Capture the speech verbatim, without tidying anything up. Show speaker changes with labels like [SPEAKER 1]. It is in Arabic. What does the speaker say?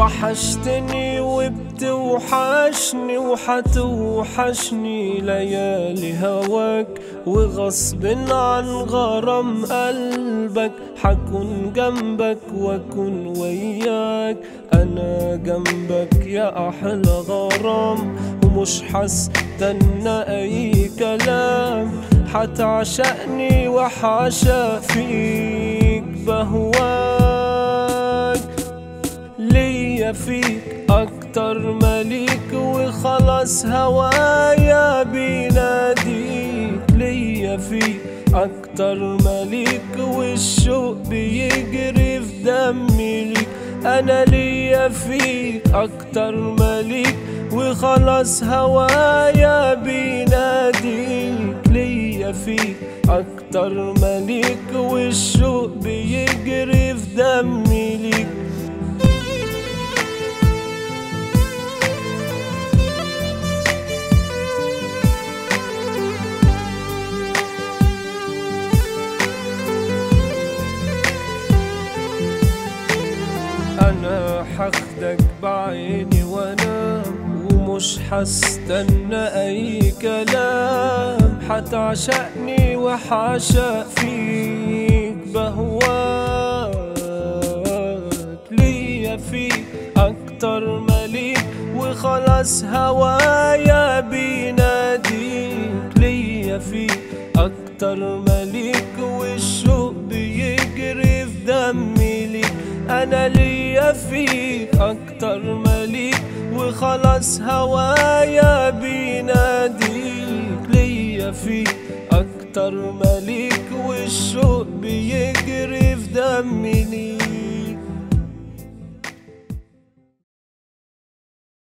[SPEAKER 1] وحشتني وبتوحشني وحتوحشني ليالي هواك، وغصب عن غرام قلبك حكون جنبك واكون وياك. انا جنبك يا احلى غرام، ومش هستنى اي كلام، حتعشقني وحعشق فيك بهواك. ليا فيك اكتر مليك وخلاص هوايا بيناديك، ليا فيك اكتر مليك والشوق بيجري في دمي ليك. انا ليا فيك اكتر مليك وخلاص هوايا بيناديك، ليا فيك اكتر مليك والشوق بيجري في دمي ليك. انا حاخدك بعيني وانام، ومش هستنى اي كلام، حتعشقني وحعشق فيك بهواك. ليا فيك اكتر مليك وخلاص هوايا بيناديك، ليا فيك اكتر مليك والشوق بيجري في دمي ليك. انا ليا فيك اكتر مليك وخلاص هوايا بيناديك، ليا فيك اكتر مليك والشوق بيجري في دمي ليك.